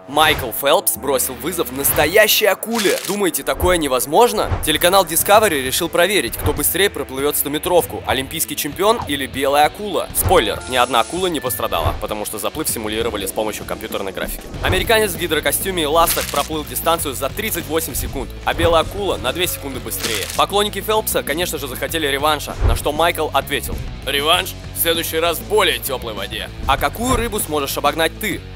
Майкл Фелпс бросил вызов настоящей акуле. Думаете, такое невозможно? Телеканал Discovery решил проверить, кто быстрее проплывет 100-метровку, олимпийский чемпион или белая акула. Спойлер, ни одна акула не пострадала, потому что заплыв симулировали с помощью компьютерной графики. Американец в гидрокостюме и ластах проплыл дистанцию за 38 секунд, а белая акула на 2 секунды быстрее. Поклонники Фелпса, конечно же, захотели реванша, на что Майкл ответил: «Реванш? В следующий раз в более теплой воде». А какую рыбу сможешь обогнать ты?